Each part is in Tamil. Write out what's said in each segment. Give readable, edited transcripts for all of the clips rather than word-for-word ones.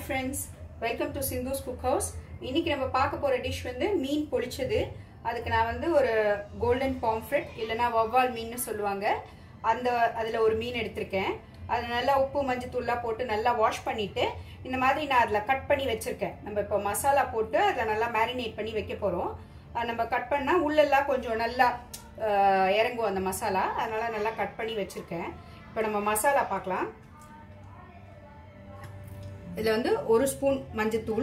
friends, welcome to Sindhu's Cook House. இன்னைக்கு நம்ம பார்க்க போற டிஷ் வந்து மீன் பொரிச்சது. அதுக்கு நான் வந்து ஒரு கோல்டன் பாம்ஃப்ரெட் இல்லனா வவ்வால் மீன்னு சொல்லுவாங்க. அதுல ஒரு மீன் எடுத்துர்க்கேன். அது நல்லா உப்பு மஞ்சள் தூள்லாம் போட்டு நல்லா வாஷ் பண்ணிட்டு இந்த மாதிரி நான் அதுல கட் பண்ணி வச்சிருக்கேன். நம்ம இப்ப மசாலா போட்டு அத நல்லா மேரினேட் பண்ணி வைக்க போறோம். நம்ம கட் பண்ணா உள்ளெல்லாம் கொஞ்சம் நல்லா இறங்கும் அந்த மசாலா. அதனால நல்லா கட் பண்ணி வச்சிருக்கேன். இப்போ நம்ம மசாலா பார்க்கலாம். இதுல வந்து 1 ஸ்பூன் மஞ்சள் தூள்,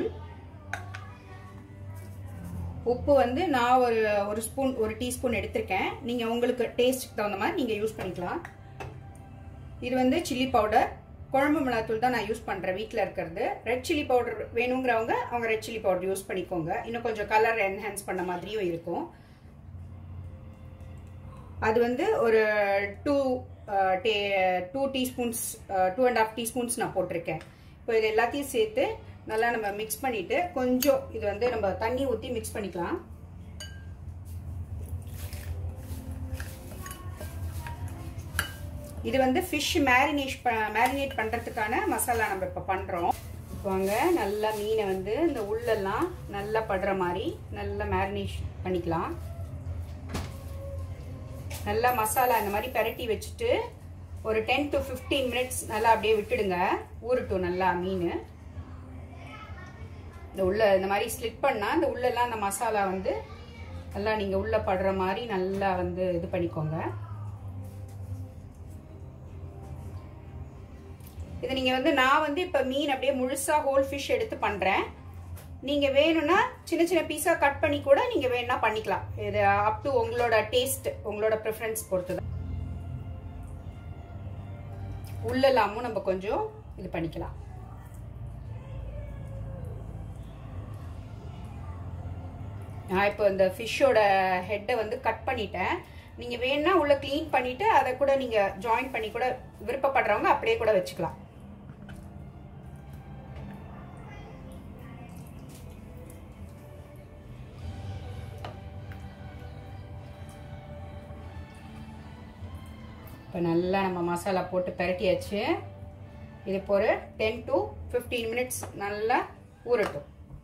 உப்பு வந்து நான் ஒரு ஸ்பூன் 1 டீஸ்பூன் எடுத்திருக்கேன். நீங்க உங்களுக்கு டேஸ்ட்க்கு தகுந்த மாதிரி நீங்க யூஸ் பண்ணிக்கலாம். இது வந்து சில்லி பவுடர், குழம்பு மிளகாத்தூள் தான் நான் யூஸ் பண்றேன் வீட்ல இருக்கிறது. ரெட் சில்லி பவுடர் வேணுங்கிறவங்க அவங்க ரெட் சில்லி பவுடர் யூஸ் பண்ணிக்கோங்க. இன்னும் கொஞ்சம் கலர் என்ஹான்ஸ் பண்ண மாதிரியும் இருக்கும். அது வந்து ஒரு 2 டீஸ்பூன்ஸ் 2.5 டீஸ்பூன்ஸ் நான் போட்டிருக்கேன். இப்போ இது எல்லாத்தையும் சேர்த்து நல்லா நம்ம மிக்ஸ் பண்ணிட்டு கொஞ்சம் இது வந்து நம்ம தண்ணி ஊற்றி மிக்ஸ் பண்ணிக்கலாம். இது வந்து ஃபிஷ் மேரினேட் பண்றதுக்கான மசாலா நம்ம இப்போ பண்றோம். வாங்க நல்லா மீனை வந்து இந்த உள்ளெல்லாம் நல்லா படுற மாதிரி நல்லா மேரினேஷன் பண்ணிக்கலாம். நல்லா மசாலா இந்த மாதிரி பரட்டி வச்சுட்டு ஒரு 10 to 15 மினிட்ஸ் நல்லா அப்படியே விட்டுடுங்க. ஊறட்டும் நல்லா மீன். இந்த உள்ள இந்த மாதிரி ஸ்லிட் பண்ணா இந்த உள்ளெல்லாம் அந்த மசாலா வந்து நல்லா நீங்க உள்ள படுற மாதிரி நல்லா வந்து இது பண்ணிக்கோங்க. இது நீங்க வந்து நான் வந்து இப்ப மீன் அப்படியே முழுசா ஹோல் ஃபிஷ் எடுத்து பண்றேன். நீங்க வேணும்னா சின்ன சின்ன பீஸா கட் பண்ணி கூட நீங்க வேணா பண்ணிக்கலாம். இது அப் டு உங்களோட டேஸ்ட், உங்களோட ப்ரிஃபரன்ஸ் பொறுத்து தான். உள்ளெல்லாமும் நம்ம கொஞ்சம் இது பண்ணிக்கலாம். நான் இப்போ இந்த ஃபிஷ்ஷோட ஹெட்டை வந்து கட் பண்ணிட்டேன். நீங்க வேணா உள்ள கிளீன் பண்ணிட்டு அதை கூட நீங்க ஜாயின் பண்ணி கூட விருப்பப்படுறவங்க அப்படியே கூட வச்சுக்கலாம். இப்போ நல்லா நம்ம மசாலா போட்டு பரட்டியாச்சு. இது இப்போ ஒரு 10 to 15 மினிட்ஸ் நல்லா ஊறட்டும்.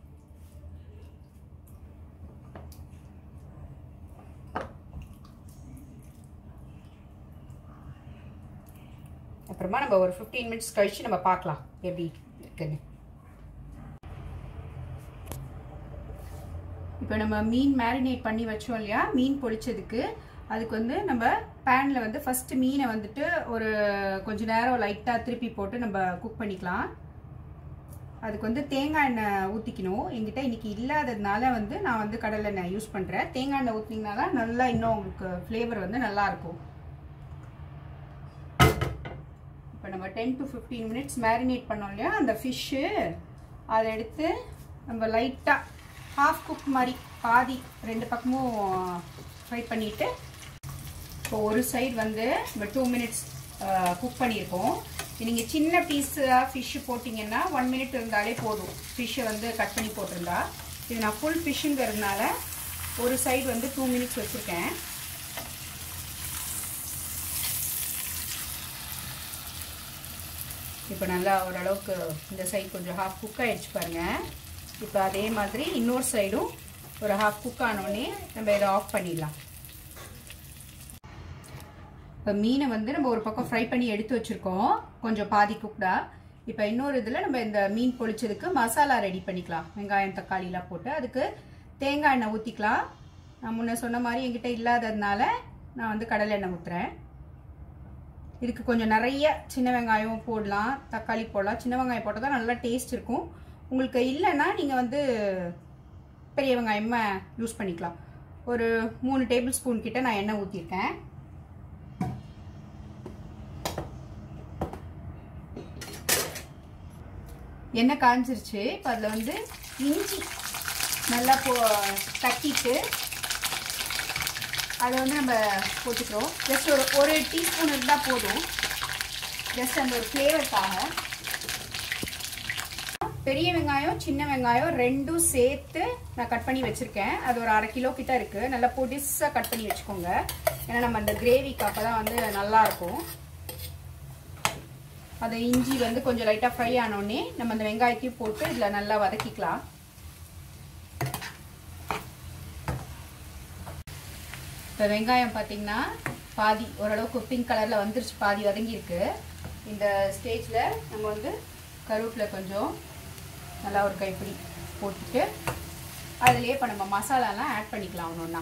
அப்புறமா நம்ம ஒரு 15 மினிட்ஸ் கழிச்சு நம்ம பார்க்கலாம் எப்படி இருக்குன்னு. இப்போ நம்ம மீன் மேரினேட் பண்ணி வச்சோம் இல்லையா, மீன் பொரிச்சதுக்கு அதுக்கு வந்து நம்ம பேன்ல வந்து ஃபர்ஸ்ட் மீனை வந்துட்டு ஒரு கொஞ்ச நேரம் லைட்டா திருப்பி போட்டு நம்ம குக் பண்ணிக்கலாம். அதுக்கு வந்து தேங்காய் எண்ணெய் ஊற்றிக்கணும். என்கிட்ட இன்னைக்கு இல்லாததுனால வந்து நான் வந்து கடலை எண்ணெய் யூஸ் பண்றேன். தேங்காய் எண்ணெய் ஊற்றினீங்கன்னா நல்லா இன்னும் உங்களுக்கு ஃப்ளேவர் வந்து நல்லா இருக்கும். இப்போ நம்ம 10 to 15 மினிட்ஸ் மேரினேட் பண்ணோம் இல்லையா அந்த ஃபிஷ்ஷு, அதை எடுத்து நம்ம லைட்டா ஹாஃப் குக் மாதிரி பாதி 2 பக்கமும் ஃப்ரை பண்ணிட்டு இப்போ ஒரு சைடு வந்து நம்ம 2 மினிட்ஸ் குக் பண்ணியிருக்கோம். நீங்கள் சின்ன பீஸாக ஃபிஷ்ஷு போட்டிங்கன்னா 1 மினிட் இருந்தாலே போதும். ஃபிஷ்ஷை வந்து கட் பண்ணி போட்டிருந்தா. இது நான் ஃபுல் ஃபிஷ்ஷுங்கிறதுனால ஒரு சைடு வந்து 2 மினிட்ஸ் வச்சுருக்கேன். இப்போ நல்லா ஓரளவுக்கு இந்த சைடு கொஞ்சம் ஹாஃப் குக் ஆகிடுச்சு பாருங்கள். இப்போ அதே மாதிரி இன்னொரு சைடும் ஒரு ஹாஃப் குக் ஆனோடனே நம்ம இதை ஆஃப் பண்ணிடலாம். இப்போ மீனை வந்து நம்ம ஒரு பக்கம் ஃப்ரை பண்ணி எடுத்து வச்சுருக்கோம், கொஞ்சம் பாதி குக்டா. இப்போ இன்னொரு இதில் நம்ம இந்த மீன் பொரிச்சதுக்கு மசாலா ரெடி பண்ணிக்கலாம். வெங்காயம் தக்காளிலாம் போட்டு அதுக்கு தேங்காய் எண்ணெய் ஊற்றிக்கலாம். நான் முன்ன சொன்ன மாதிரி என்கிட்ட இல்லாததுனால நான் வந்து கடலை எண்ணெய் ஊற்றுறேன். இதுக்கு கொஞ்சம் நிறைய சின்ன வெங்காயம் போடலாம், தக்காளி போடலாம். சின்ன வெங்காயம் போட்டால் தான் நல்லா டேஸ்ட் இருக்கும். உங்களுக்கு இல்லைன்னா நீங்கள் வந்து பெரிய வெங்காயமா யூஸ் பண்ணிக்கலாம். ஒரு 3 டேபிள் ஸ்பூன் கிட்ட நான் எண்ணெய் ஊற்றிருக்கேன். எண்ணெய் காஞ்சிருச்சு. இப்போ அதில் வந்து இஞ்சி நல்லா தட்டிட்டு அதை வந்து நம்ம போட்டுக்கிறோம். ஜஸ்ட் ஒரு டீஸ்பூன் இருந்தால் போதும், ஜஸ்ட் அந்த ஒரு ஃப்ளேவருக்காக. பெரிய வெங்காயம் சின்ன வெங்காயம் ரெண்டும் சேர்த்து நான் கட் பண்ணி வச்சிருக்கேன். அது ஒரு 1/2 கிலோ கிட்ட இருக்கு. நல்லா பொடிசா கட் பண்ணி வச்சுக்கோங்க. ஏன்னா நம்ம அந்த கிரேவிக்கு அப்பதான் வந்து நல்லா இருக்கும். அது இஞ்சி வந்து கொஞ்சம் லைட்டா ஃப்ரை ஆனோடனே நம்ம அந்த வெங்காயத்தையும் போட்டு இதுல நல்லா வதக்கிக்கலாம். இப்போ வெங்காயம் பார்த்தீங்கன்னா பாதி ஓரளவுக்கு பிங்க் கலர்ல வந்துருச்சு, பாதி வதங்கி இருக்கு. இந்த ஸ்டேஜ்ல நம்ம வந்து கருவேப்பிலை கொஞ்சம் நல்லா ஒரு கைப்பிடி போட்டுட்டு அதுலயே இப்போ நம்ம மசாலாலாம் ஆட் பண்ணிக்கலாம் ஒன்னொன்னா.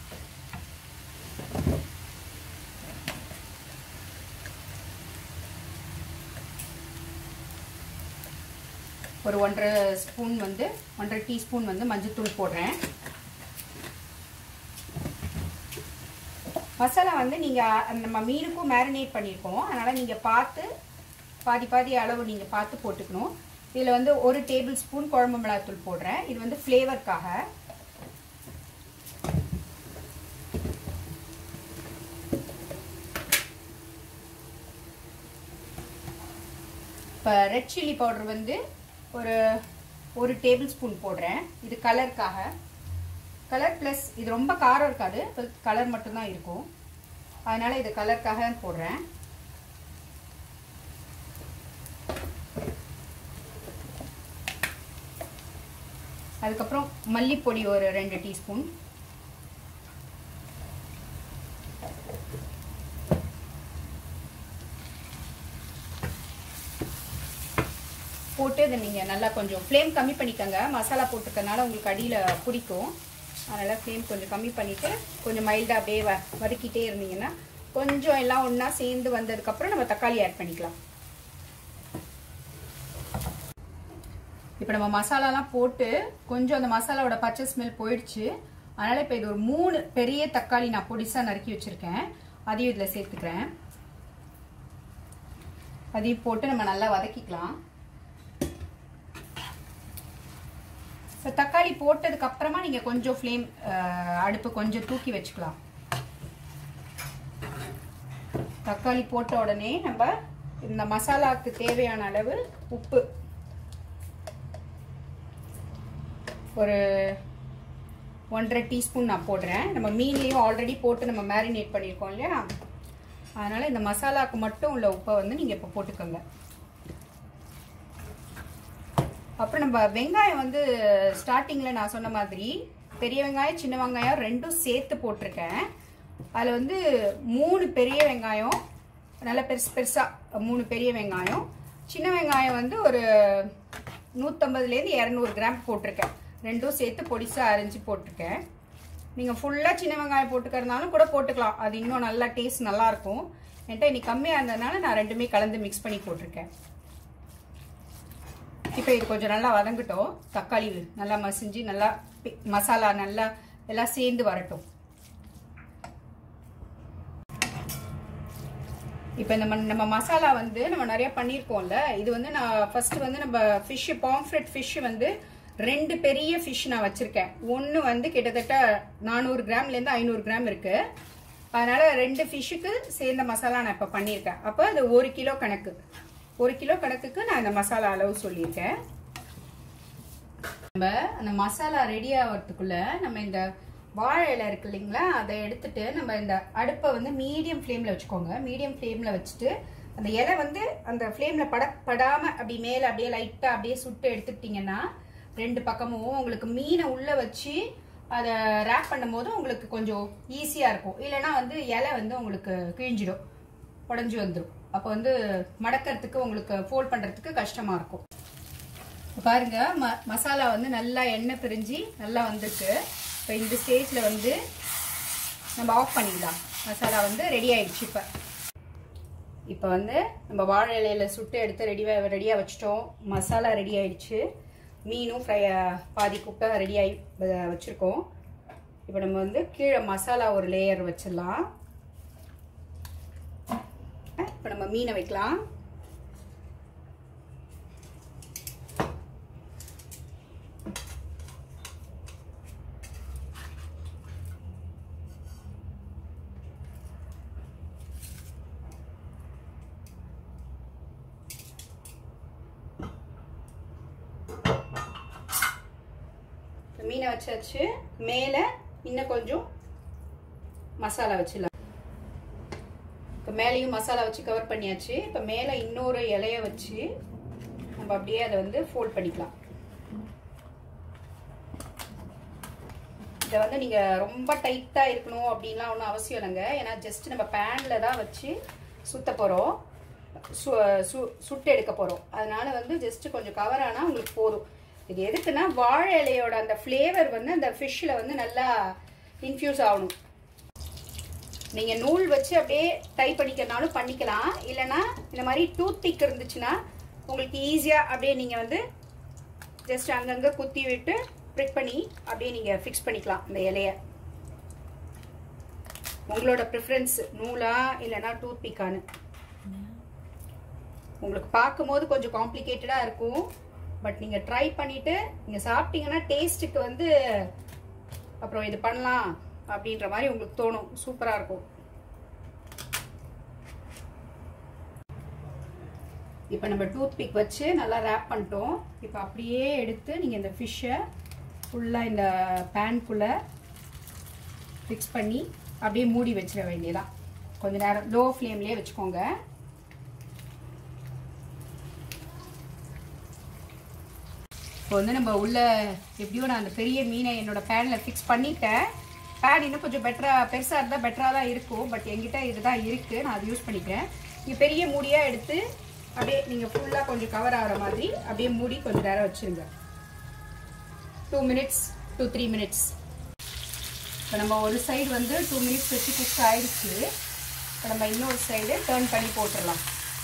ஒரு 1.5 டீஸ்பூன் வந்து மஞ்சள்தூள் போடுறேன். மசாலா வந்து நீங்கள் நம்ம மீனுக்கும் மேரினேட் பண்ணியிருக்கோம், அதனால் நீங்கள் பார்த்து பாதி அளவு நீங்கள் பார்த்து போட்டுக்கணும். இதில் வந்து 1 டேபிள் ஸ்பூன் குழம்பு மிளகாத்தூள் போடுறேன். இது வந்து ஃப்ளேவருக்காக. இப்போ ரெட் சில்லி பவுடர் வந்து ஒரு டேபிள் ஸ்பூன் போடுறேன். இது கலருக்காக. கலர் ப்ளஸ் இது ரொம்ப காரம் இருக்காது, கலர் மட்டும்தான் இருக்கும், அதனால இது கலருக்காக போடுறேன். அதுக்கப்புறம் மல்லிப்பொடி ஒரு 2 டீஸ்பூன், போட்டு இதை நீங்கள் நல்லா கொஞ்சம் ஃப்ளேம் கம்மி பண்ணிக்கோங்க. மசாலா போட்டுக்கனால உங்களுக்கு அடியில் பிடிக்கும், அதனால் ஃப்ளேம் கொஞ்சம் கம்மி பண்ணிவிட்டு கொஞ்சம் மைல்டாக அப்படியே வதக்கிட்டே இருந்தீங்கன்னா கொஞ்சம் எல்லாம் ஒன்றா சேர்ந்து வந்ததுக்கப்புறம் நம்ம தக்காளி ஆட் பண்ணிக்கலாம். இப்போ நம்ம மசாலாலாம் போட்டு கொஞ்சம் அந்த மசாலாவோட பச்சை ஸ்மெல் போயிடுச்சு. அதனால் இப்போ இது ஒரு 3 பெரிய தக்காளி நான் பொடிசாக நறுக்கி வச்சுருக்கேன், அதையும் இதில் சேர்த்துக்கிறேன். அதையும் போட்டு நம்ம நல்லா வதக்கிக்கலாம். ஸோ தக்காளி போட்டதுக்கு அப்புறமா நீங்கள் கொஞ்சம் ஃப்ளேம் அடுப்பு கொஞ்சம் தூக்கி வச்சுக்கலாம். தக்காளி போட்ட உடனே நம்ம இந்த மசாலாவுக்கு தேவையான அளவு உப்பு ஒரு 1.5 டீஸ்பூன் நான் போடுறேன். நம்ம மீன்லேயும் ஆல்ரெடி போட்டு நம்ம மேரினேட் பண்ணியிருக்கோம் இல்லையா, அதனால் இந்த மசாலாவுக்கு மட்டும் உள்ள உப்பை வந்து நீங்கள் இப்போ போட்டுக்கோங்க. அப்புறம் நம்ம வெங்காயம் வந்து ஸ்டார்டிங்கில் நான் சொன்ன மாதிரி பெரிய வெங்காயம் சின்ன வெங்காயம் ரெண்டும் சேர்த்து போட்டிருக்கேன். அதில் வந்து 3 பெரிய வெங்காயம், நல்லா பெருசாக 3 பெரிய வெங்காயம், சின்ன வெங்காயம் வந்து ஒரு 150லேருந்து 200 கிராம் போட்டிருக்கேன். ரெண்டும் சேர்த்து பொடிசாக அரைஞ்சி போட்டிருக்கேன். நீங்கள் ஃபுல்லாக சின்ன வெங்காயம் போட்டுக்கிறதுனாலும் கூட போட்டுக்கலாம், அது இன்னும் நல்லா டேஸ்ட் நல்லாயிருக்கும். என்கிட்ட இன்னைக்கு கம்மியாக இருந்ததுனால நான் ரெண்டுமே கலந்து மிக்ஸ் பண்ணி போட்டிருக்கேன். இப்போ இது கொஞ்சம் நல்லா வதங்கட்டும், தக்காளி நல்லா மசிஞ்சு நல்லா மசாலா நல்லா எல்லாம் சேர்ந்து வரட்டும். இப்போ நம்ம மசாலா வந்து நம்ம நிறைய பண்ணியிருக்கோம்ல, இது வந்து நான் ஃபர்ஸ்ட் வந்து நம்ம ஃபிஷ் பாம்ஃப்ரெட் ஃபிஷ் வந்து 2 பெரிய ஃபிஷ் நான் வச்சிருக்கேன். ஒன்று வந்து கிட்டத்தட்ட 400 கிராம்லேருந்து 500 கிராம் இருக்கு. அதனால 2 ஃபிஷ்ஷுக்கு சேர்ந்த மசாலா நான் இப்போ பண்ணியிருக்கேன். அப்போ அது 1 கிலோ கணக்கு, 1 கிலோ கணக்குக்கு நான் இந்த மசாலா அளவு சொல்லியிருக்கேன். நம்ம அந்த மசாலா ரெடி ஆகிறதுக்குள்ள நம்ம இந்த வாழை இலை இருக்கு இல்லைங்களா, அதை எடுத்துட்டு நம்ம இந்த அடுப்பை வந்து மீடியம் ஃப்ளேமில் வச்சுக்கோங்க. மீடியம் ஃப்ளேமில் வச்சுட்டு அந்த இலை வந்து அந்த ஃப்ளேமில் படாமல் அப்படி மேலே அப்படியே லைட்டாக அப்படியே சுட்டு எடுத்துக்கிட்டிங்கன்னா 2 பக்கமும் உங்களுக்கு மீனை உள்ளே வச்சு அதை ரேப் பண்ணும் போது உங்களுக்கு கொஞ்சம் ஈஸியாக இருக்கும். இல்லைன்னா வந்து இலை வந்து உங்களுக்கு கிழிஞ்சிடும், உடஞ்சி வந்துடும். அப்போ வந்து மடக்கிறதுக்கு உங்களுக்கு ஃபோல்ட் பண்ணுறதுக்கு கஷ்டமாக இருக்கும். பாருங்க மசாலா வந்து நல்லா எண்ணெய் பிரிஞ்சு நல்லா வந்துருக்கு. இப்போ இந்த ஸ்டேஜில் வந்து நம்ம ஆஃப் பண்ணிடலாம். மசாலா வந்து ரெடி ஆயிடுச்சு. இப்போ வந்து நம்ம வாழை இலையில சுட்டு எடுத்து ரெடியாக வச்சுட்டோம். மசாலா ரெடி ஆயிடுச்சு, மீனும் பாதி குக்கை ரெடியாகி வச்சுருக்கோம். இப்போ நம்ம வந்து கீழே மசாலா ஒரு லேயர் வச்சிடலாம். இப்போ நம்ம மீனை வைக்கலாம். மீனை வச்சாச்சு, மேலே இன்னும் கொஞ்சம் மசாலா வச்சிடலாம். இப்போ மேலேயும் மசாலா வச்சு கவர் பண்ணியாச்சு. இப்போ மேலே இன்னொரு இலைய வச்சு நம்ம அப்படியே அதை வந்து ஃபோல்ட் பண்ணிக்கலாம். இதை வந்து நீங்கள் ரொம்ப டைட்டாக இருக்கணும் அப்படின்லாம் ஒன்றும் அவசியம் இல்லைங்க. ஏன்னா ஜஸ்ட் நம்ம பேனில் தான் வச்சு சுத்த போகிறோம், சுட்டு எடுக்க போகிறோம். அதனால வந்து ஜஸ்ட் கொஞ்சம் கவர் ஆனால் உங்களுக்கு போதும். இது எதுக்குன்னா வாழை இலையோட அந்த ஃப்ளேவர் வந்து அந்த ஃபிஷ்ஷில் வந்து நல்லா இன்ஃப்யூஸ் ஆகணும். நீங்கள் நூல் வச்சு அப்படியே டை பண்ணிக்கிறனாலும் பண்ணிக்கலாம். இல்லைன்னா இந்த மாதிரி டூத் பிக் இருந்துச்சுன்னா உங்களுக்கு ஈஸியாக அப்படியே நீங்கள் வந்து ஜஸ்ட் அங்கங்கே குத்தி விட்டு ப்ரிக் பண்ணி அப்படியே நீங்கள் ஃபிக்ஸ் பண்ணிக்கலாம் இந்த இலையை. உங்களோட ப்ரிஃபரன்ஸ் நூலா இல்லைன்னா டூத் பிக்கானு. உங்களுக்கு பார்க்கும்போது கொஞ்சம் காம்ப்ளிகேட்டடாக இருக்கும். பட் நீங்கள் ட்ரை பண்ணிவிட்டு நீங்கள் சாப்பிட்டீங்கன்னா டேஸ்ட்டுக்கு வந்து அப்புறம் இது பண்ணலாம் அப்படின்ற மாதிரி உங்களுக்கு தோணும். சூப்பராக இருக்கும். இப்போ நம்ம டூத் பிக் வச்சு நல்லா ரேப் பண்ணிட்டோம். இப்போ அப்படியே எடுத்து நீங்கள் இந்த ஃபிஷ்ஷை ஃபுல்லாக இந்த பேன்குள்ளே ஃபிக்ஸ் பண்ணி அப்படியே மூடி வச்சிட வேண்டியதான். கொஞ்சம் நேரம் லோ ஃப்ளேம்லேயே வச்சுக்கோங்க. இப்போ வந்து நம்ம உள்ள எப்படியோ நான் அந்த பெரிய மீனை என்னோட பேனில் ஃபிக்ஸ் பண்ணிட்டேன். பேன் இன்னும் கொஞ்சம் பெருசாக இருந்தால் பெட்டராக தான் இருக்கும். பட் என்கிட்ட இதுதான் இருக்குது, நான் அதை யூஸ் பண்ணிக்கிறேன். நீங்கள் பெரிய மூடியாக எடுத்து அப்படியே நீங்கள் ஃபுல்லாக கொஞ்சம் கவர் ஆகிற மாதிரி அப்படியே மூடி கொஞ்சம் நேரம் வச்சுருங்க. 2 minutes to 3 minutes. இப்போ நம்ம ஒரு சைடு வந்து 2 minutes வச்சு குக் ஆயிடுச்சு. இப்போ நம்ம இன்னொரு சைடு டர்ன் பண்ணி போட்டுடலாம்.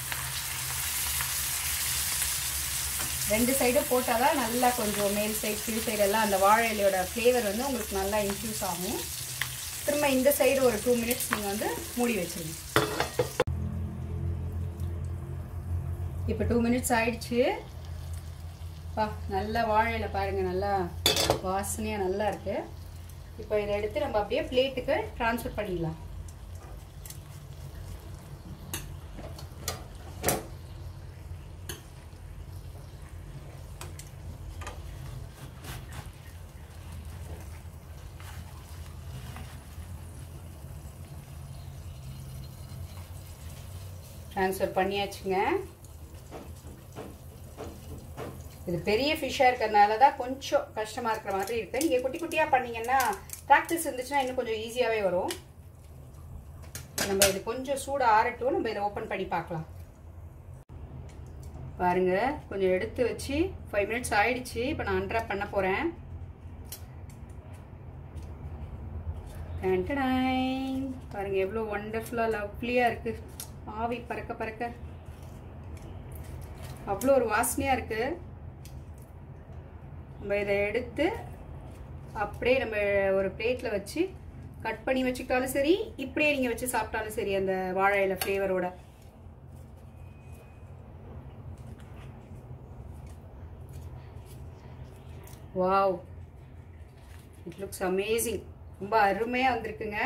2 சைடும் போட்டால் தான் நல்லா கொஞ்சம் மேல் சைடு கீழ் சைடெல்லாம் அந்த வாழை இலையோட ஃப்ளேவர் வந்து உங்களுக்கு நல்லா இன்ஃப்யூஸ் ஆகும். திரும்ப இந்த சைடு ஒரு 2 minutes நீங்கள் வந்து மூடி வச்சுருங்க. இப்போ 2 minutes ஆயிடுச்சு. நல்லா வாழை இலை பாருங்கள், நல்லா வாசனையாக நல்லா இருக்குது. இப்போ இதை எடுத்து நம்ம அப்படியே பிளேட்டுக்கு ட்ரான்ஸ்ஃபர் பண்ணிடலாம். ட்ரான்ஸ்ஃபர் பண்ணியாச்சுங்க. இது பெரிய ஃபிஷ்ஷாக இருக்கிறதுனால தான் கொஞ்சம் கஷ்டமாக இருக்கிற மாதிரி இருக்குது. நீங்கள் குட்டி குட்டியாக பண்ணிங்கன்னா ப்ராக்டிஸ் இருந்துச்சுன்னா இன்னும் கொஞ்சம் ஈஸியாகவே வரும். நம்ம இது கொஞ்சம் சூடு ஆறட்டும், நம்ம இதை ஓப்பன் பண்ணி பார்க்கலாம். பாருங்கள், கொஞ்சம் எடுத்து வச்சு 5 minutes ஆயிடுச்சு. இப்போ நான் அன்ராப் பண்ண போகிறேன். பாருங்கள் எவ்வளோ ஒண்டர்ஃபுல்லாக லவ்லியாக இருக்குது. ஆவி பறக்க பறக்க அவ்வளோ ஒரு வாசனையாக இருக்குது. நம்ம இதை எடுத்து அப்படியே நம்ம ஒரு பிளேட்டில் வச்சு கட் பண்ணி வச்சுக்கிட்டாலும் சரி, இப்படியே நீங்கள் வச்சு சாப்பிட்டாலும் சரி அந்த வாழை இலை ஃப்ளேவரோட. Wow, it looks amazing. ரொம்ப அருமையாக வந்திருக்குங்க.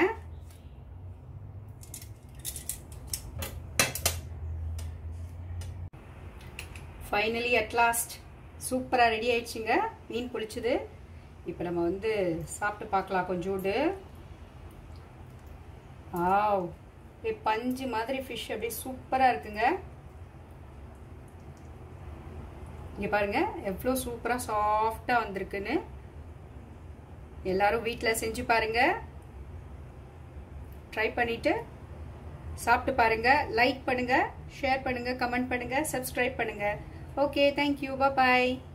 ஃபைனலி அட் லாஸ்ட் சூப்பராக ரெடி ஆயிடுச்சுங்க மீன் பொரிச்சது. இப்போ நம்ம வந்து சாப்பிட்டு பார்க்கலாம் கொஞ்சோண்டு. ஆவ், அப்படியே பஞ்சு மாதிரி ஃபிஷ் அப்படியே சூப்பராக இருக்குங்க. இங்கே பாருங்க எவ்வளோ சூப்பராக சாஃப்டாக வந்திருக்குன்னு. எல்லாரும் வீட்டில் செஞ்சு பாருங்க, ட்ரை பண்ணிட்டு சாப்பிட்டு பாருங்க. லைக் பண்ணுங்க, ஷேர் பண்ணுங்க, கமெண்ட் பண்ணுங்க, சப்ஸ்கிரைப் பண்ணுங்க. ஓகே, தேங்க்யூ, பாய்.